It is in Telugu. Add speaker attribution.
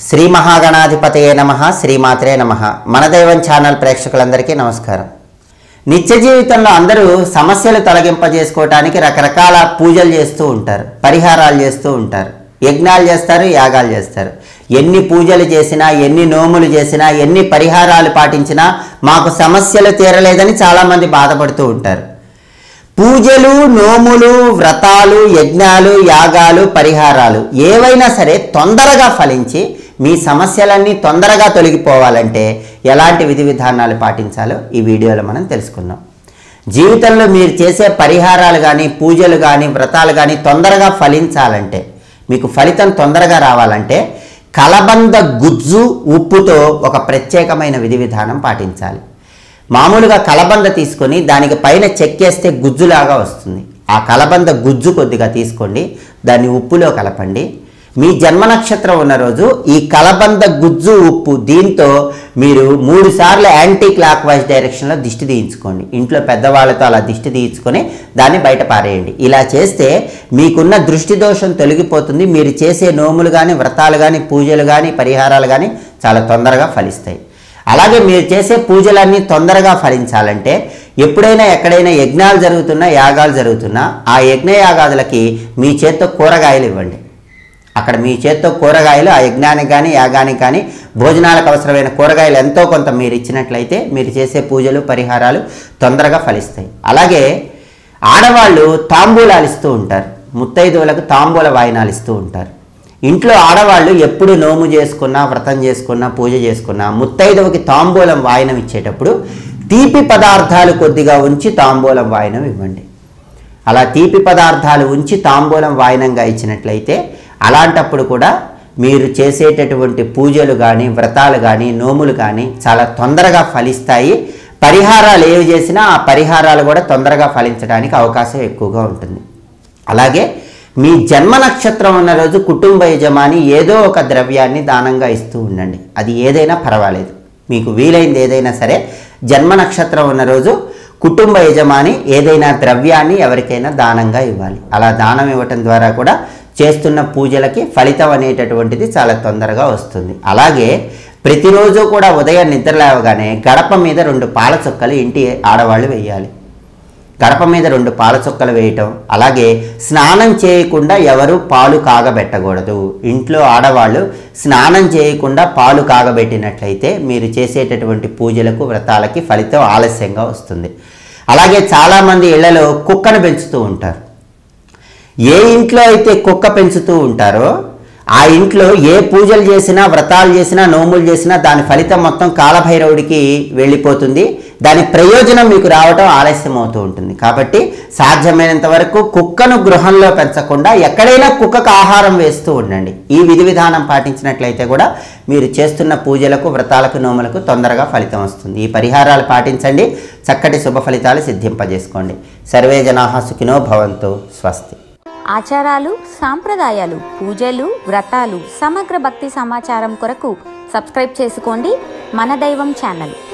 Speaker 1: శ్రీ మహాగణాధిపతయే నమః, శ్రీమాత్రే నమః. మన దైవం ఛానల్ ప్రేక్షకులందరికీ నమస్కారం. నిత్య జీవితంలో అందరూ సమస్యలు తొలగింపజేసుకోవడానికి రకరకాల పూజలు చేస్తూ ఉంటారు, పరిహారాలు చేస్తూ ఉంటారు, యజ్ఞాలు చేస్తారు, యాగాలు చేస్తారు. ఎన్ని పూజలు చేసినా, ఎన్ని నోములు చేసినా, ఎన్ని పరిహారాలు పాటించినా మాకు సమస్యలు తీరలేదని చాలామంది బాధపడుతూ ఉంటారు. పూజలు, నోములు, వ్రతాలు, యజ్ఞాలు, యాగాలు, పరిహారాలు ఏవైనా సరే తొందరగా ఫలించి మీ సమస్యలన్నీ తొందరగా తొలగిపోవాలంటే ఎలాంటి విధి విధానాలు పాటించాలో ఈ వీడియోలో మనం తెలుసుకుందాం. జీవితంలో మీరు చేసే పరిహారాలు కానీ, పూజలు కానీ, వ్రతాలు కానీ తొందరగా ఫలించాలంటే, మీకు ఫలితం తొందరగా రావాలంటే కలబంద గుజ్జు ఉప్పుతో ఒక ప్రత్యేకమైన విధి విధానం పాటించాలి. మామూలుగా కలబంద తీసుకొని దానికి పైన చెక్కేస్తే గుజ్జులాగా వస్తుంది. ఆ కలబంద గుజ్జు కొద్దిగా తీసుకోండి, దాన్ని ఉప్పులో కలపండి. మీ జన్మ నక్షత్రం ఉన్న రోజు ఈ కలబంద గుజ్జు ఉప్పు దీంతో మీరు 3 సార్లు యాంటీ క్లాక్ వైజ్ డైరెక్షన్లో దిష్టి తీయించుకోండి. ఇంట్లో పెద్దవాళ్ళతో అలా దిష్టి తీయించుకొని దాన్ని బయట పారేయండి. ఇలా చేస్తే మీకున్న దృష్టి దోషం తొలగిపోతుంది. మీరు చేసే నోములు కానీ, వ్రతాలు కానీ, పూజలు కానీ, పరిహారాలు కానీ చాలా తొందరగా ఫలిస్తాయి. అలాగే మీరు చేసే పూజలన్నీ తొందరగా ఫలించాలంటే ఎప్పుడైనా ఎక్కడైనా యజ్ఞాలు జరుగుతున్నా, యాగాలు జరుగుతున్నా ఆ యజ్ఞ యాగాదులకి మీ చేత్తో కూరగాయలు ఇవ్వండి. అక్కడ మీ చేత్తో కూరగాయలు ఆ యజ్ఞానికి కానీ, యాగానికి కానీ, భోజనాలకు అవసరమైన కూరగాయలు ఎంతో కొంత మీరు ఇచ్చినట్లయితే మీరు చేసే పూజలు, పరిహారాలు తొందరగా ఫలిస్తాయి. అలాగే ఆడవాళ్ళు తాంబూలాలు ఇస్తూ ఉంటారు, ముత్తైదువులకు తాంబూల వాయినాలు ఇస్తూ ఉంటారు. ఇంట్లో ఆడవాళ్ళు ఎప్పుడు నోము చేసుకున్నా, వ్రతం చేసుకున్నా, పూజ చేసుకున్నా ముత్తైదవకి తాంబూలం వాయనం ఇచ్చేటప్పుడు తీపి పదార్థాలు కొద్దిగా ఉంచి తాంబూలం వాయనం ఇవ్వండి. అలా తీపి పదార్థాలు ఉంచి తాంబూలం వాయనంగా ఇచ్చినట్లయితే అలాంటప్పుడు కూడా మీరు చేసేటటువంటి పూజలు కానీ, వ్రతాలు కానీ, నోములు కానీ చాలా తొందరగా ఫలిస్తాయి. పరిహారాలు ఏవి చేసినా ఆ పరిహారాలు కూడా తొందరగా ఫలించడానికి అవకాశం ఎక్కువగా ఉంటుంది. అలాగే మీ జన్మ నక్షత్రం ఉన్న రోజు కుటుంబ యజమాని ఏదో ఒక ద్రవ్యాన్ని దానంగా ఇస్తూ ఉండండి. అది ఏదైనా పర్వాలేదు, మీకు వీలైంది ఏదైనా సరే. జన్మ నక్షత్రం ఉన్న రోజు కుటుంబ యజమాని ఏదైనా ద్రవ్యాన్ని ఎవరికైనా దానంగా ఇవ్వాలి. అలా దానం ఇవ్వటం ద్వారా కూడా చేస్తున్న పూజలకి ఫలితం అనేటటువంటిది చాలా తొందరగా వస్తుంది. అలాగే ప్రతిరోజు కూడా ఉదయం నిద్ర లేవగానే గడప మీద 2 పాల చుక్కలు ఇంటి ఆడవాళ్ళు వేయాలి. గడప మీద 2 పాల చుక్కలు వేయటం. అలాగే స్నానం చేయకుండా ఎవరు పాలు కాగబెట్టకూడదు. ఇంట్లో ఆడవాళ్ళు స్నానం చేయకుండా పాలు కాగబెట్టినట్లయితే మీరు చేసేటటువంటి పూజలకు, వ్రతాలకి ఫలితం ఆలస్యంగా వస్తుంది. అలాగే చాలామంది ఇళ్లలో కుక్కను పెంచుతూ ఉంటారు. ఏ ఇంట్లో అయితే కుక్క పెంచుతూ ఉంటారో ఆ ఇంట్లో ఏ పూజలు చేసినా, వ్రతాలు చేసినా, నోములు చేసినా దాని ఫలితం మొత్తం కాలభైరవుడికి వెళ్ళిపోతుంది. దాని ప్రయోజనం మీకు రావటం ఆలస్యం అవుతూ ఉంటుంది. కాబట్టి సాధ్యమైనంత వరకు కుక్కను గృహంలో పెంచకుండా ఎక్కడైనా కుక్కకు ఆహారం వేస్తూ ఉండండి. ఈ విధి విధానం పాటించినట్లయితే కూడా మీరు చేస్తున్న పూజలకు, వ్రతాలకు, నోములకు తొందరగా ఫలితం వస్తుంది. ఈ పరిహారాలు పాటించండి, చక్కటి శుభ ఫలితాలు సిద్ధింపజేసుకోండి. సర్వే జనాః సుఖినో భవంతు. స్వస్తి.
Speaker 2: ఆచారాలు, సాంప్రదాయాలు, పూజలు, వ్రతాలు, సమగ్ర భక్తి సమాచారం కొరకు సబ్స్క్రైబ్ చేసుకోండి మన దైవం ఛానల్.